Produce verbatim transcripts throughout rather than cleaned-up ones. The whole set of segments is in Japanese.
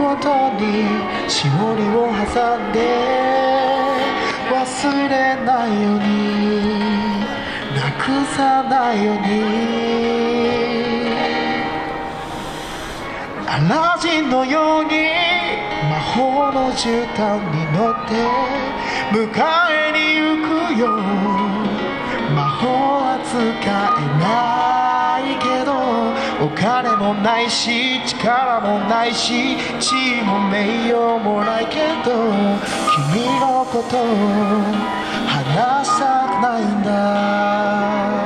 ことにしおりを挟んで忘れないようになくさないようにアラジンのように魔法の絨毯に乗って迎えに行くよ魔法は使えないけどお金もないし力もないし地位も名誉もないけど君のこと話したくないんだ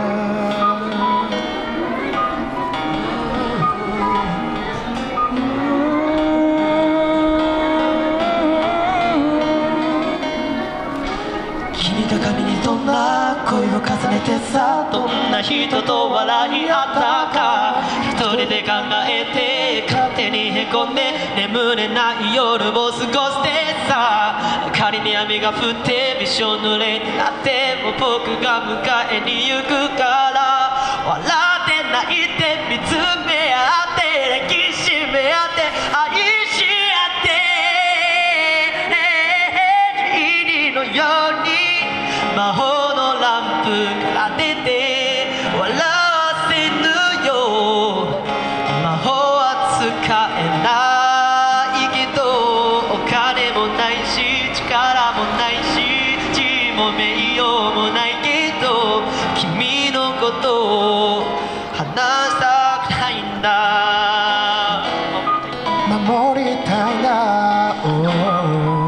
君が髪にどんな恋を重ねてさどんな人と笑い合ったか一人で考えて勝手にへこんで眠れない夜を過ごしてさ仮に雨が降ってびしょ濡れになっても僕が迎えに行くから笑って泣いて見つめ合って抱きしめ合って愛し合って霧のように魔法のランプが出て笑わせぬよ魔法は使えないけどお金もないし力もないし地位も名誉もないけど君のことを話したくないんだ守りたいな、oh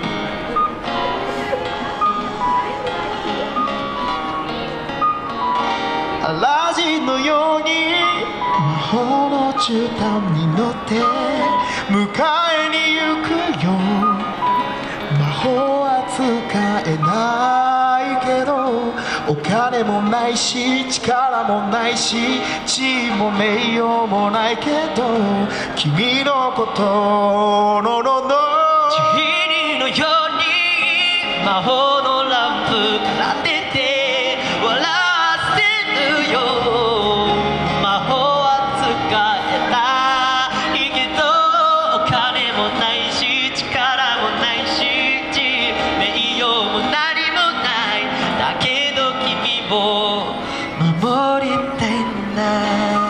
アラジンのように魔法の絨毯に乗って迎えに行くよ魔法は使えないけどお金もないし力もないし地位も名誉もないけど君のことののの霧のように魔法のランプが出て笑魔法は使えないけどお金もないし力もないし地位名誉も何もないだけど君を守りたいんだ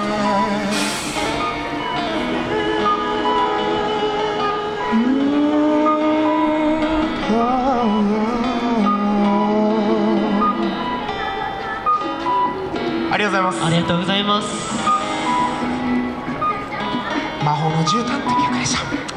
ありがとうございます。 ありがとうございます。 魔法の絨毯って曲でした。